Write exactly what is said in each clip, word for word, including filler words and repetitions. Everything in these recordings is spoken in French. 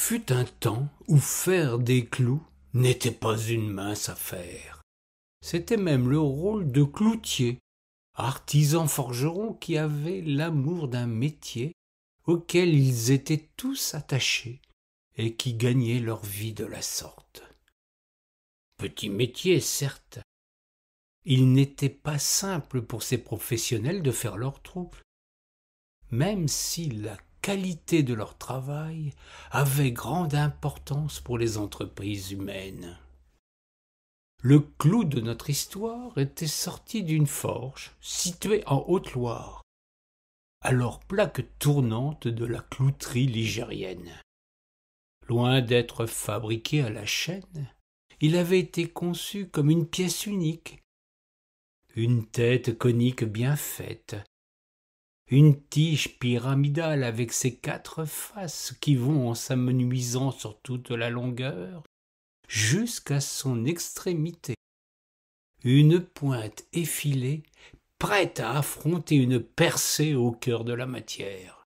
fut un temps où faire des clous n'était pas une mince affaire. C'était même le rôle de cloutier, artisan forgeron qui avait l'amour d'un métier auquel ils étaient tous attachés et qui gagnaient leur vie de la sorte. Petit métier, certes. Il n'était pas simple pour ces professionnels de faire leur trou, même si la qualité de leur travail avait grande importance pour les entreprises humaines. Le clou de notre histoire était sorti d'une forge située en Haute-Loire, alors plaque tournante de la clouterie ligérienne. Loin d'être fabriqué à la chaîne, il avait été conçu comme une pièce unique, une tête conique bien faite, une tige pyramidale avec ses quatre faces qui vont en s'amenuisant sur toute la longueur jusqu'à son extrémité, une pointe effilée prête à affronter une percée au cœur de la matière.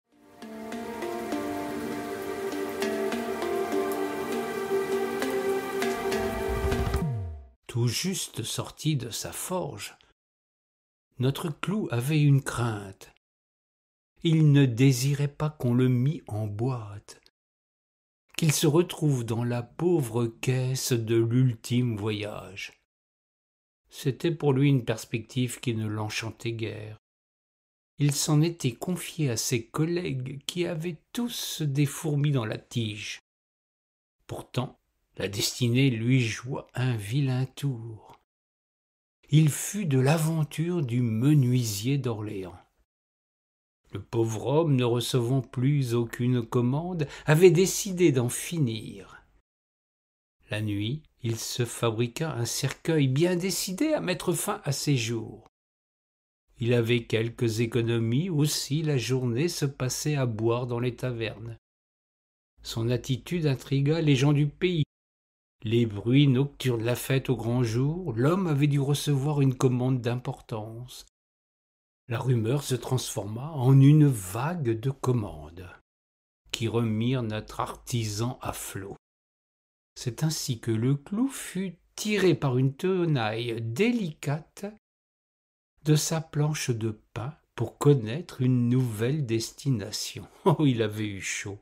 Tout juste sorti de sa forge, notre clou avait une crainte. Il ne désirait pas qu'on le mît en boîte, qu'il se retrouve dans la pauvre caisse de l'ultime voyage. C'était pour lui une perspective qui ne l'enchantait guère. Il s'en était confié à ses collègues qui avaient tous des fourmis dans la tige. Pourtant, la destinée lui joua un vilain tour. Il fut de l'aventure du menuisier d'Orléans. Le pauvre homme, ne recevant plus aucune commande, avait décidé d'en finir. La nuit, il se fabriqua un cercueil bien décidé à mettre fin à ses jours. Il avait quelques économies, aussi la journée se passait à boire dans les tavernes. Son attitude intrigua les gens du pays. Les bruits nocturnes de la fête au grand jour, l'homme avait dû recevoir une commande d'importance. La rumeur se transforma en une vague de commandes qui remirent notre artisan à flot. C'est ainsi que le clou fut tiré par une tenaille délicate de sa planche de pain pour connaître une nouvelle destination. Oh, il avait eu chaud.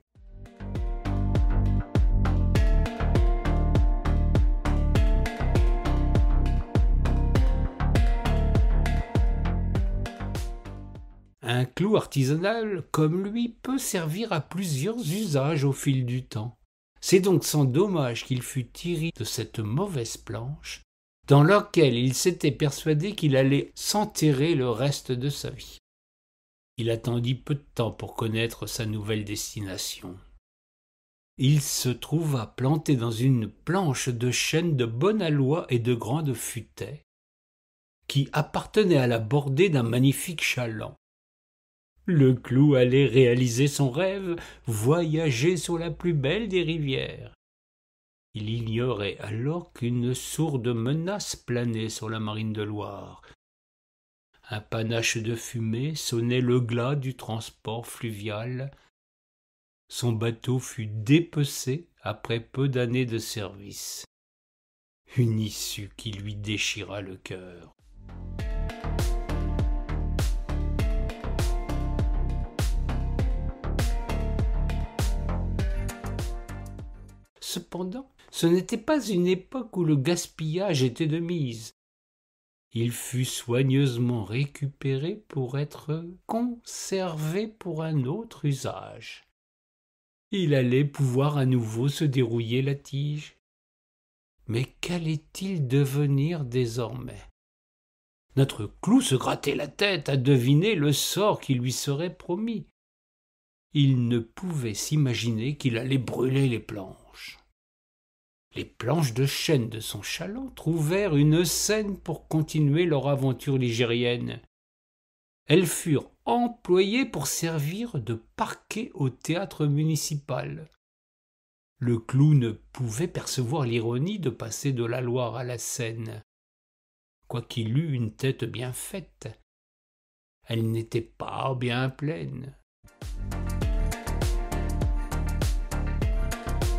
Un clou artisanal comme lui peut servir à plusieurs usages au fil du temps. C'est donc sans dommage qu'il fût tiré de cette mauvaise planche, dans laquelle il s'était persuadé qu'il allait s'enterrer le reste de sa vie. Il attendit peu de temps pour connaître sa nouvelle destination. Il se trouva planté dans une planche de chêne de bon aloi et de grande futaie, qui appartenait à la bordée d'un magnifique chaland. Le clou allait réaliser son rêve, voyager sur la plus belle des rivières. Il ignorait alors qu'une sourde menace planait sur la marine de Loire. Un panache de fumée sonnait le glas du transport fluvial. Son bateau fut dépecé après peu d'années de service. Une issue qui lui déchira le cœur. Cependant, ce n'était pas une époque où le gaspillage était de mise. Il fut soigneusement récupéré pour être conservé pour un autre usage. Il allait pouvoir à nouveau se dérouiller la tige. Mais qu'allait-il devenir désormais? Notre clou se grattait la tête à deviner le sort qui lui serait promis. Il ne pouvait s'imaginer qu'il allait brûler les planches. Les planches de chêne de son chaland trouvèrent une scène pour continuer leur aventure ligérienne. Elles furent employées pour servir de parquet au théâtre municipal. Le clou ne pouvait percevoir l'ironie de passer de la Loire à la Seine. Quoiqu'il eût une tête bien faite, elle n'était pas bien pleine.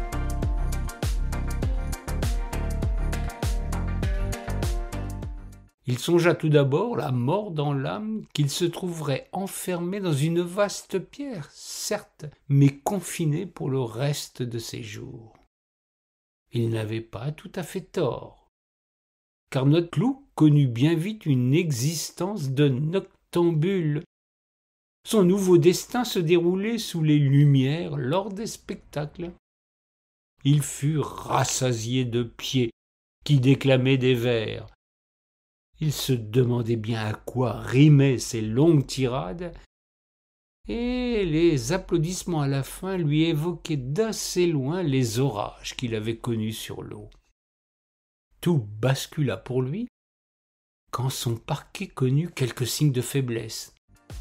Il songea tout d'abord, la mort dans l'âme, qu'il se trouverait enfermé dans une vaste pierre, certes, mais confiné pour le reste de ses jours. Il n'avait pas tout à fait tort, car notre Clou connut bien vite une existence de noctambule. Son nouveau destin se déroulait sous les lumières lors des spectacles. Il fut rassasié de pieds qui déclamaient des vers. Il se demandait bien à quoi rimaient ces longues tirades, et les applaudissements à la fin lui évoquaient d'assez loin les orages qu'il avait connus sur l'eau. Tout bascula pour lui quand son parquet connut quelques signes de faiblesse.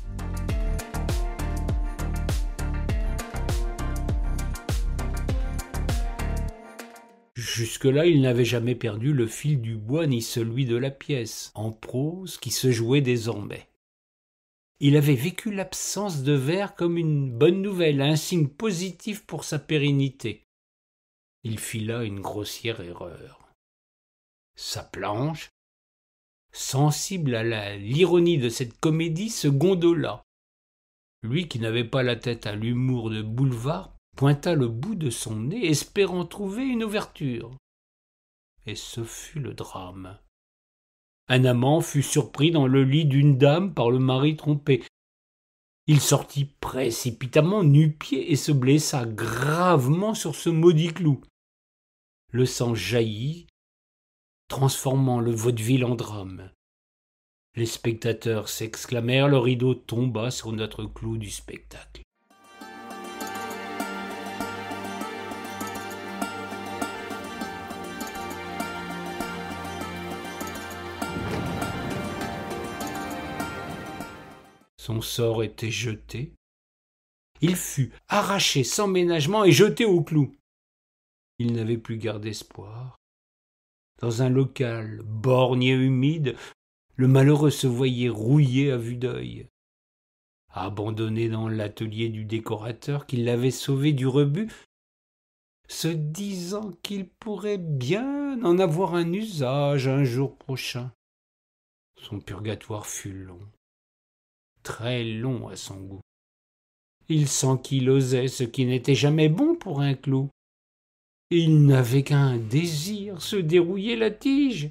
Jusque-là, il n'avait jamais perdu le fil du bois ni celui de la pièce, en prose, qui se jouait désormais. Il avait vécu l'absence de vers comme une bonne nouvelle, un signe positif pour sa pérennité. Il fit là une grossière erreur. Sa planche, sensible à la, l'ironie de cette comédie, se gondola. Lui qui n'avait pas la tête à l'humour de boulevard, pointa le bout de son nez, espérant trouver une ouverture. Et ce fut le drame. Un amant fut surpris dans le lit d'une dame par le mari trompé. Il sortit précipitamment nu-pieds et se blessa gravement sur ce maudit clou. Le sang jaillit, transformant le vaudeville en drame. Les spectateurs s'exclamèrent, le rideau tomba sur notre Clou du spectacle. Son sort était jeté. Il fut arraché sans ménagement et jeté au clou. Il n'avait plus garde espoir. Dans un local borgne et humide, le malheureux se voyait rouillé à vue d'œil. Abandonné dans l'atelier du décorateur qui l'avait sauvé du rebut, se disant qu'il pourrait bien en avoir un usage un jour prochain. Son purgatoire fut long. Très long à son goût. Il s'ankylosait, ce qui n'était jamais bon pour un clou. Il n'avait qu'un désir, se dérouiller la tige.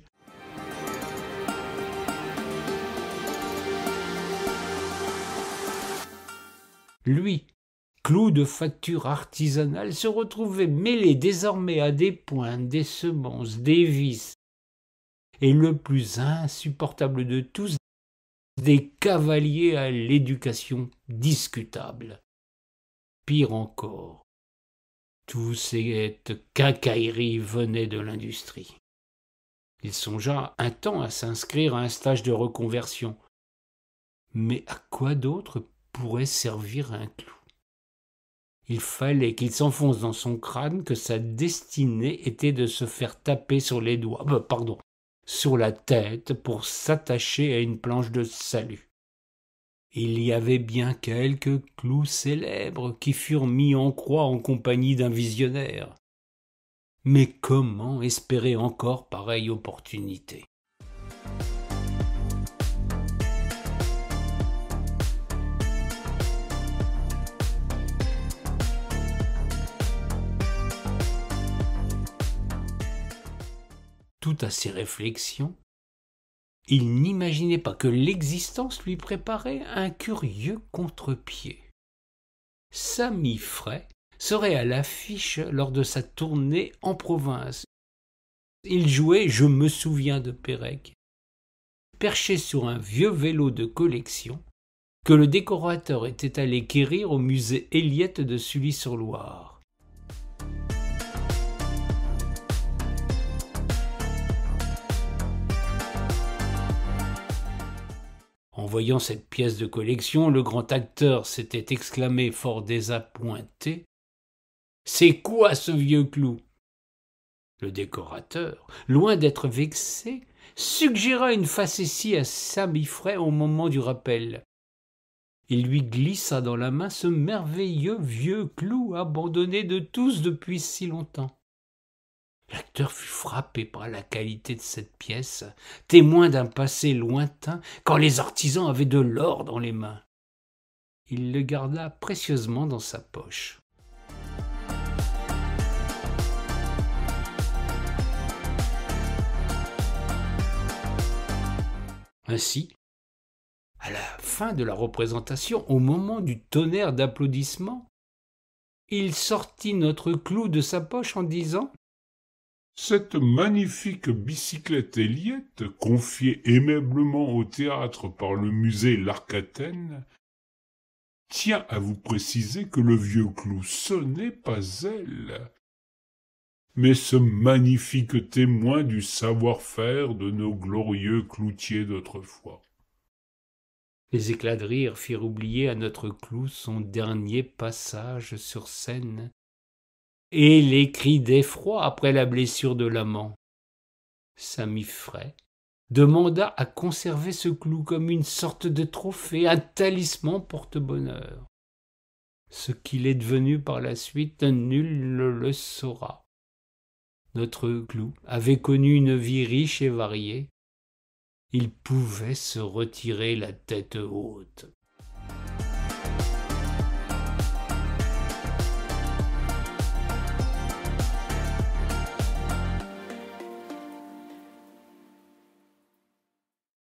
Lui, clou de facture artisanale, se retrouvait mêlé désormais à des pointes, des semences, des vis, et le plus insupportable de tous, des cavaliers à l'éducation discutable. Pire encore, toute cette quincaillerie venait de l'industrie. Il songea un temps à s'inscrire à un stage de reconversion. Mais à quoi d'autre pourrait servir un clou? Il fallait qu'il s'enfonce dans son crâne que sa destinée était de se faire taper sur les doigts, bah, pardon, sur la tête pour s'attacher à une planche de salut. Il y avait bien quelques clous célèbres qui furent mis en croix en compagnie d'un visionnaire. Mais comment espérer encore pareille opportunité? Tout à ses réflexions, il n'imaginait pas que l'existence lui préparait un curieux contre-pied. Sami Frey serait à l'affiche lors de sa tournée en province. Il jouait « Je me souviens de Pérec », perché sur un vieux vélo de collection que le décorateur était allé quérir au musée Eliette de Sully-sur-Loire. En voyant cette pièce de collection, le grand acteur s'était exclamé fort désappointé. « C'est quoi ce vieux clou ?» Le décorateur, loin d'être vexé, suggéra une facétie à Sami Frey au moment du rappel. Il lui glissa dans la main ce merveilleux vieux clou abandonné de tous depuis si longtemps. L'acteur fut frappé par la qualité de cette pièce, témoin d'un passé lointain, quand les artisans avaient de l'or dans les mains. Il le garda précieusement dans sa poche. Ainsi, à la fin de la représentation, au moment du tonnerre d'applaudissements, il sortit notre Clou de sa poche en disant « Cette magnifique bicyclette Elliott, confiée aimablement au théâtre par le musée L'Arc-Athènes, tient à vous préciser que le vieux Clou, ce n'est pas elle, mais ce magnifique témoin du savoir-faire de nos glorieux cloutiers d'autrefois. » Les éclats de rire firent oublier à notre Clou son dernier passage sur scène et les cris d'effroi après la blessure de l'amant. Samy Fray demanda à conserver ce Clou comme une sorte de trophée, un talisman porte-bonheur. Ce qu'il est devenu par la suite, nul ne le saura. Notre Clou avait connu une vie riche et variée. Il pouvait se retirer la tête haute.